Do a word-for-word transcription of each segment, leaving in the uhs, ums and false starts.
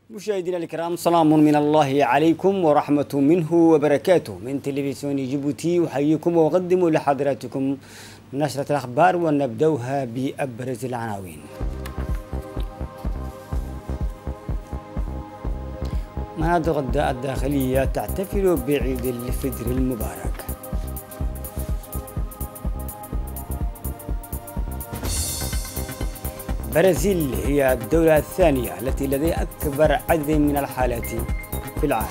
مشاهدينا الكرام، سلام من الله عليكم ورحمة منه وبركاته. من تلفزيون جيبوتي أحييكم وأقدم لحضراتكم نشرة الأخبار، ونبدأها بأبرز العناوين. مناطق الداخلية تحتفل بعيد الفطر المبارك. البرازيل هي الدولة الثانية التي لديها أكبر عدد من الحالات في العالم.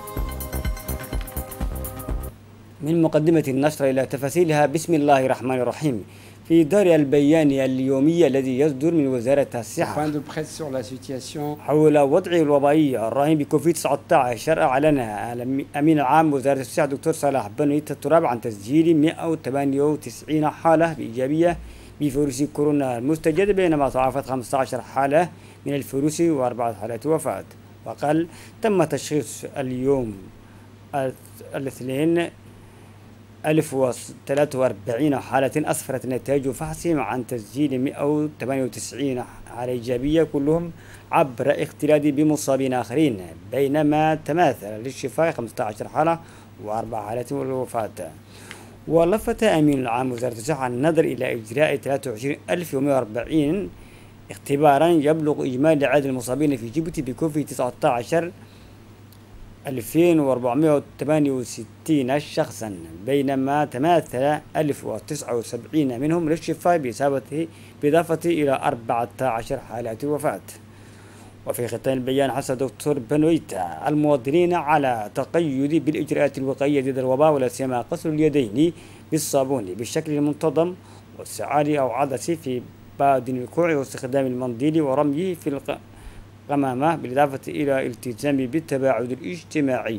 من مقدمة النشرة إلى تفاصيلها، بسم الله الرحمن الرحيم. في دار البيان اليومي الذي يصدر من وزارة الصحة حول وضع الوبائي الراهن بكوفيد تسعة عشر، أعلن الأمين العام وزارة الصحة دكتور صالح بنويت التراب عن تسجيل مئة وثمانية وتسعين حالة إيجابية بفيروس كورونا المستجد، بينما تعافت خمسة عشر حالة من الفيروس وأربعة حالات وفاة. وقال تم تشخيص اليوم الاثنين ألف وثلاثة وأربعين حالة أسفرت نتائج فحصهم عن تسجيل مئة وثمانية وتسعين حالة إيجابية، كلهم عبر اختلاط بمصابين آخرين، بينما تماثل للشفاء خمسة عشر حالة وأربع حالات والوفاة. ولفت أمين العام وزارة الصحة النظر إلى إجراء ثلاثة وعشرين ألف ومئة وأربعين اختبارا، يبلغ إجمالي عدد المصابين في جيبوتي بكوفيد تسعة عشر ألفين وأربعمئة وثمانية وستين شخصا، بينما تماثل ألف وتسعة وسبعين منهم للشفاء بالإضافة إلى أربعة عشر حالة وفاة. وفي ختام البيان حث دكتور بنويت المواطنين على التقيد بالإجراءات الوقائية ضد الوباء، ولا سيما غسل اليدين بالصابون بالشكل المنتظم، والسعال أو عدس في بعد الوقوع، واستخدام المنديل ورميه في القمامة، بالإضافة إلى الالتزام بالتباعد الاجتماعي.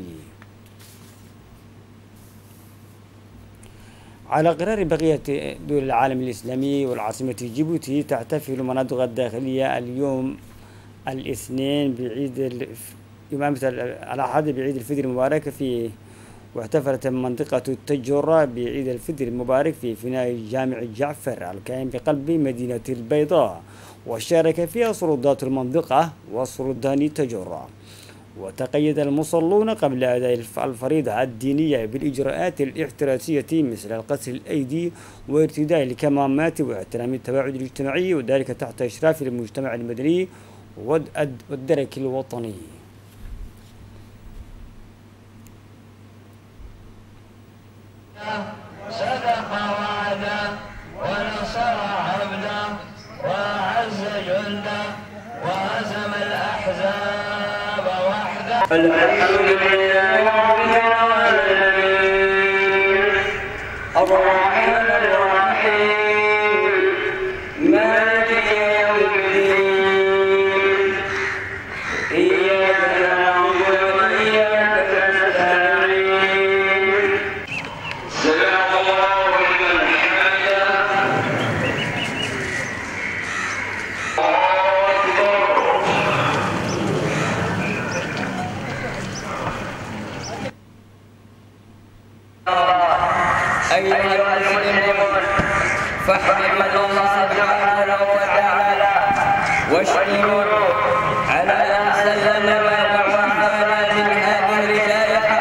على قرار بقية دول العالم الإسلامي والعاصمة جيبوتي، تحتفل مناطق الداخلية اليوم الاثنين بعيد يوم الأحد بعيد الفطر المبارك في واحتفلت منطقة التجرة بعيد الفطر المبارك في فناء جامع جعفر الكائن بقلب مدينة البيضاء، وشارك فيها سلطات المنطقة وسلطان التجرة. وتقيد المصلون قبل أداء الفريضة الدينية بالإجراءات الاحترازية مثل غسل الأيدي وارتداء الكمامات واحترام التباعد الاجتماعي، وذلك تحت إشراف المجتمع المدني والدرك الوطني. صدق وعده ونصر عبده وأعز جنده وهزم الأحزاب وحده. الحمد لله رب العالمين الرحمن الرحيم مالك يوم الدين إياك نعبد وإياك نستعين سمع الله لمن حمده الله أكبر. أيها المسلمون، فاحمدوا الله سبحانه وتعالى واشكروا على أن سلم وعافانا من هذه الجائحة.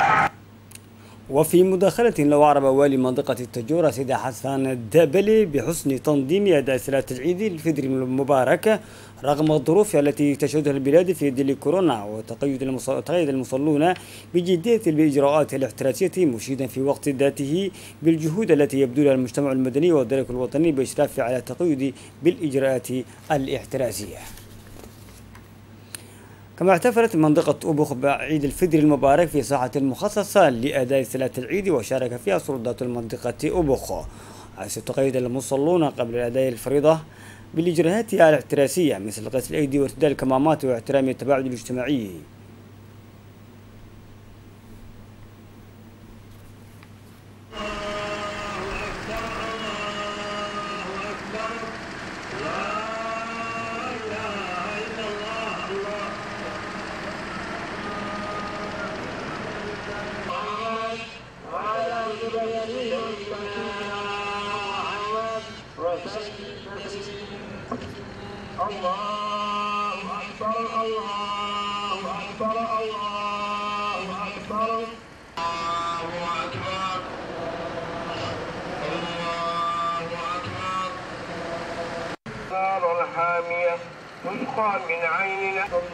وفي مداخلة له أعرب والي منطقة التجورة سيدي حسن الدابلي بحسن تنظيم أداء صلاة العيد الفطر المبارك رغم الظروف التي تشهدها البلاد في ظل كورونا، وتقيد المصلون بجدية الإجراءات الاحترازية، مشيدا في وقت ذاته بالجهود التي يبذلها المجتمع المدني والدرك الوطني بإشراف على التقيد بالإجراءات الاحترازية. كما احتفلت منطقة أبوخ بعيد الفطر المبارك في ساحة مخصصة لأداء صلاة العيد، وشارك فيها سلطات المنطقة أبوخ، حيث تقيد المصلون قبل أداء الفريضة بالإجراءات الاحترازية مثل غسل الأيدي وارتداء الكمامات واحترام التباعد الاجتماعي. الله أكبر الله أكبر الله أكبر الله أكبر الله أكبر. نار الحامية تسقى من عين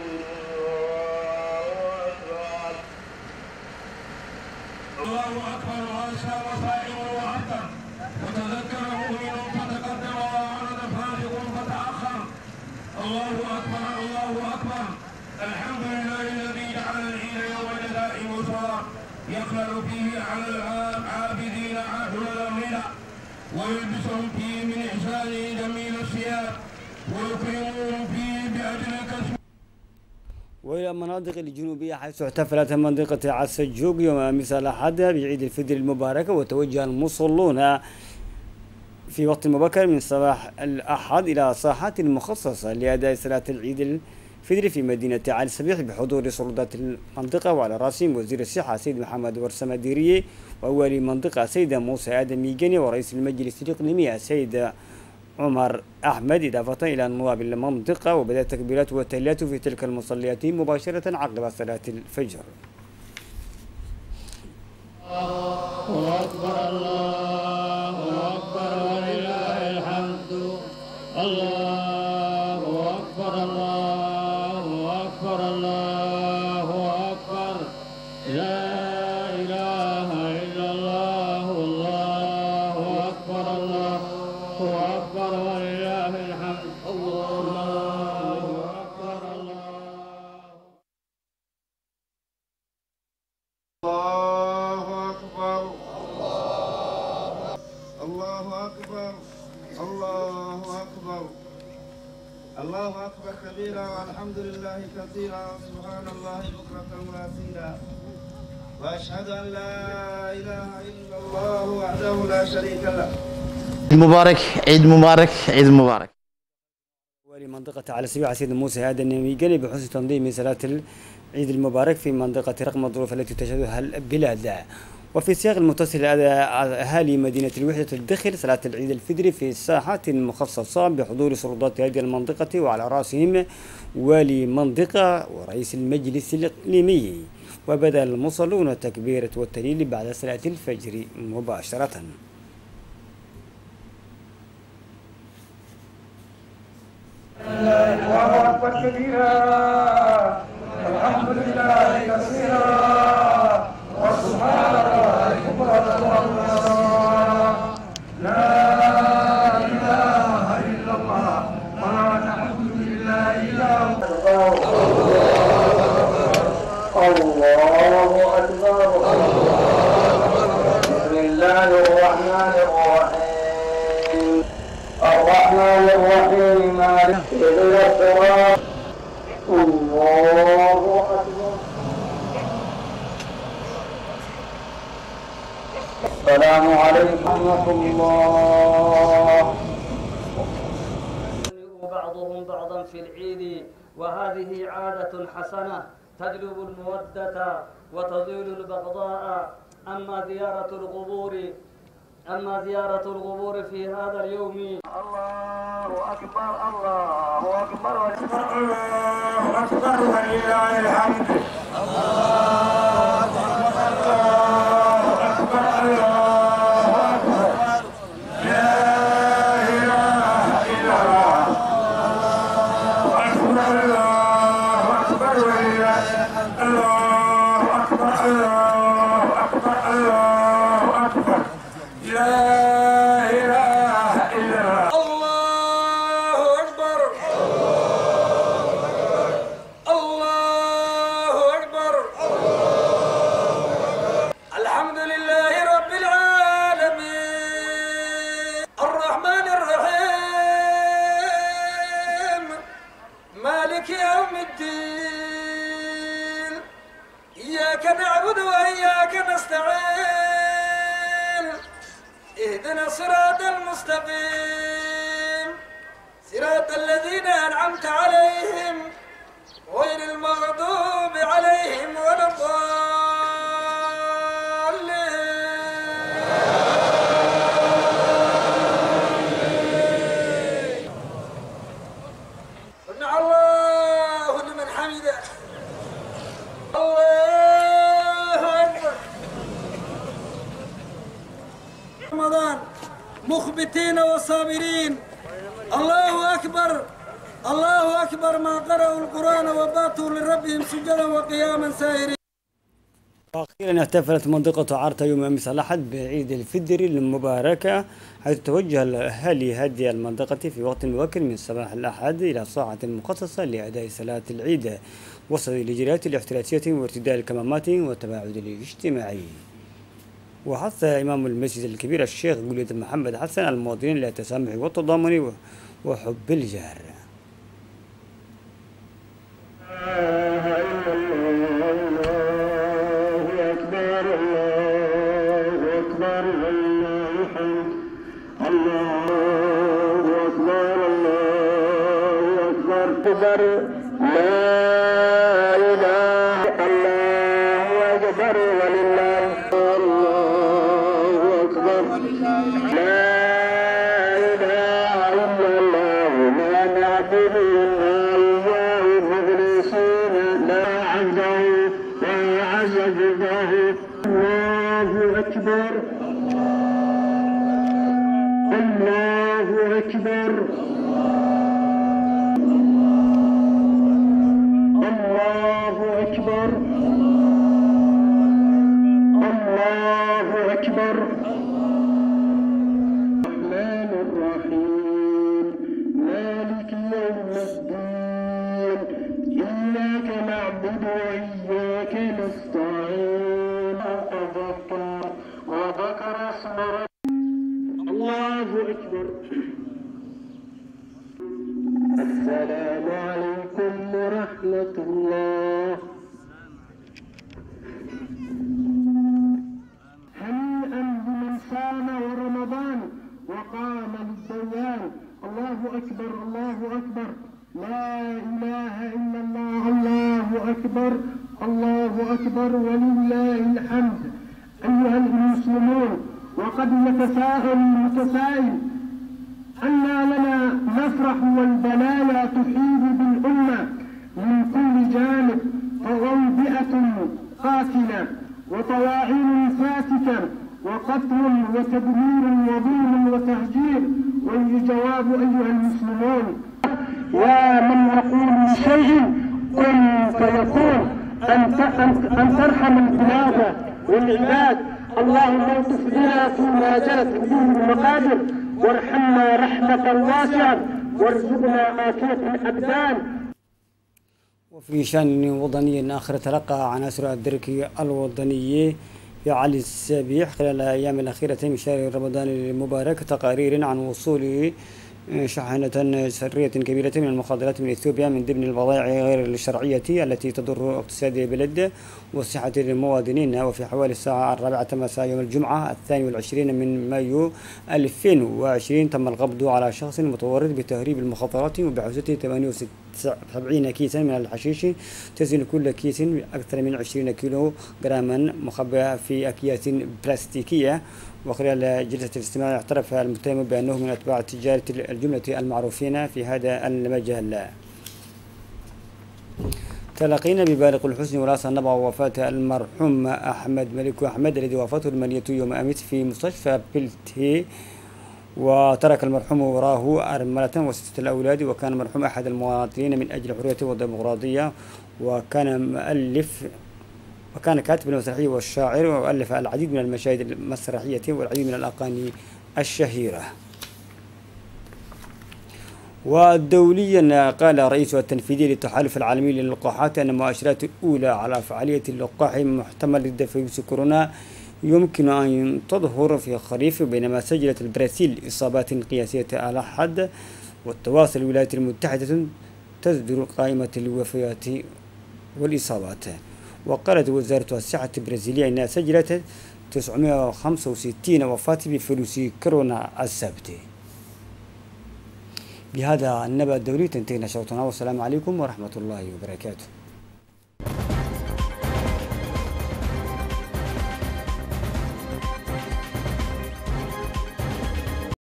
الله أكبر وأنشى وصائم وأكبر وتذكر مؤمن فتقدم وأعرض فاسق فتأخر. الله أكبر الله أكبر. الحمد لله الذي جعل العيد يوم جزاء مسرى يخلق فيه على العابدين عهد الأمينة ويلبسهم فيه من إحسانه جميل الثياب ويكرمهم فيه بأجر الكسب. وإلى المناطق الجنوبية حيث احتفلت منطقة عسجوق يوم أمس الأحد بعيد الفطر المبارك، وتوجه المصلون في وقت مبكر من صباح الأحد إلى ساحات مخصصة لأداء صلاة العيد الفطر في مدينة علي الصبيح بحضور سلطات المنطقة، وعلى رأسهم وزير الصحة سيد محمد ورسم ديرية، وأولي المنطقة سيد موسى آدم ميجاني، ورئيس المجلس الإقليمي السيد عمر أحمد، إضافة إلى نواب المنطقة. وبدأت التكبيرات والتهليلات في تلك المصليات مباشرة عقب صلاة الفجر. الله أكبر الله أكبر ولله الحمد. الله أكبر الله أكبر الله أكبر. لا إله إلا الله والله أكبر الله أكبر ولله الحمد. الله أكبر الله. الله أكبر الله أكبر الله أكبر الله أكبر كبيرا والحمد لله كثيرا سبحان الله بكرة وأصيلا وأشهد أن لا إله إلا الله وحده لا شريك له. عيد مبارك عيد مبارك عيد مبارك. ولي منطقة علي الصبيح سيد موسى آدم ميجاني بحسن تنظيم صلاة العيد المبارك في منطقة رغم الظروف التي تشهدها البلاد. وفي سياق المتصل أهالي مدينة الوحدة الدخل صلاة العيد الفطر في ساحات مخصصة بحضور سلطات هذه المنطقة، وعلى رأسهم والي منطقة ورئيس المجلس الإقليمي. وبدأ المصلون التكبيرة والتهليل بعد صلاة الفجر مباشرة. الله أكبر كبيرا الحمد لله كثيرا وسبحان الله بكرة وأصيلا لا إله إلا الله ونعوذ بالله إلا الله. الله أكبر. بسم الله الرحمن الرحيم الرحمن الرحيم مالك اهدنا الصراط. الله أكبر. السلام عليكم ورحمة الله. بعضهم بعضا في العيد، وهذه عادة حسنة تجلب المودة وتزيل البغضاء. أما زيارة القبور أما زيارة القبور في هذا اليوم. الله أكبر الله أكبر الله أكبر ولله الحمد. الله أكبر الله أكبر الله أكبر. لا إله إلا الله. الله أكبر الله أكبر ولله الله أكبر الله أكبر الله أكبر. لا إله إلا الله. الله أكبر الله أكبر. الحمد لله رب العالمين الرحمن الرحيم مالك يوم الدين. إياك نعبد وإياك نستعين. اهدنا الصراط المستقيم صراط الذين أنعمت عليهم غير المغضوب عليهم ولا الضالين. سمع الله لمن حمده. والصابرين. الله أكبر الله أكبر ما قرأوا القرآن وباتوا لربهم سجدا وقياما سائرين. وأخيرا احتفلت منطقة عرتا يوم أمس الأحد بعيد الفطر المباركة، حيث توجه أهالي هذه المنطقة في وقت مبكر من صباح الأحد إلى ساعة مخصصة لأداء صلاة العيد وسط الإجراءات الاحترازية وارتداء الكمامات والتباعد الاجتماعي. وحث إمام المسجد الكبير الشيخ جوليد محمد حسن المواطنين إلى التسامح والتضامن وحب الجار. أكبر لا إله الله أكبر ولله الله أكبر لا إله إلا الله ما نعبد إلا إياه مخلصين لا عبده ولا عز جده. الله أكبر الله أكبر الله أكبر الله أكبر. الرحمن الرحيم مالك يوم الدين إياك نعبد وإياك نستعين. تذكر وذكر اسم ربه. الله أكبر. السلام عليكم ورحمة الله. هنيئا بمن صام ورمضان وقام للصيام. الله أكبر الله أكبر لا إله إلا الله. الله أكبر الله أكبر ولله الحمد. أيها المسلمون، وقد يتساءل المتسائل أنى لنا نفرح والبلايا تحيط بالأمة من كل جانب، فأوبئة قاتلة وطواعين فاتكة وقتل وتدمير وظلم وتهجير. والجواب أيها المسلمون، ومن يقول بشيء كن فيكون، أن ترحم البلاد والعباد. اللهم الطف بنا فيما جرت به المقادر، وارحمنا رحمة واسعة، وارزقنا عافية الأبدان. وفي شأن وطني آخر، تلقى عناصر الدرك الوطنية في علي السبيح خلال الأيام الأخيرة من شهر رمضان المبارك تقارير عن وصول شاحنة سرية كبيرة من المخدرات من إثيوبيا من ضمن البضائع غير الشرعية التي تضر اقتصاد البلد وصحة المواطنين. وفي حوالي الساعة الرابعة مساء يوم الجمعة الثاني والعشرين من مايو ألفين وعشرين تم القبض على شخص متورط بتهريب المخدرات وبحوزته ثمانية وسبعين كيسا من الحشيش تزن كل كيس أكثر من عشرين كيلو جراما مخبأة في أكياس بلاستيكية. وخلال جلسة الاستماع اعترف المتهم بأنه من أتباع تجارة الجملة المعروفين في هذا المجال. تلقينا ببالغ الحسن ورأس النبع وفاة المرحوم أحمد ملك أحمد الذي وفاته المنية يوم أمس في مستشفى بلتهي، وترك المرحوم وراه أرملة وستة الأولاد، وكان المرحوم أحد المواطنين من أجل الحرية والديمقراطية، وكان مؤلف وكان كاتب المسرحية والشاعر، وألف العديد من المشاهد المسرحية والعديد من الأغاني الشهيرة. ودوليا قال رئيس التنفيذي للتحالف العالمي للقاحات أن المؤشرات الأولى على فعالية اللقاح محتمل ضد فيروس كورونا يمكن أن تظهر في الخريف، بينما سجلت البرازيل إصابات قياسية على حد، والتواصل الولايات المتحدة تصدر قائمة الوفيات والإصابات. وقالت وزارة الصحة البرازيلية أنها سجلت تسعمائة وخمسة وستين وفاة بفيروس كورونا السبت. بهذا النبأ الدولي تنتهي نشرتنا، والسلام عليكم ورحمة الله وبركاته.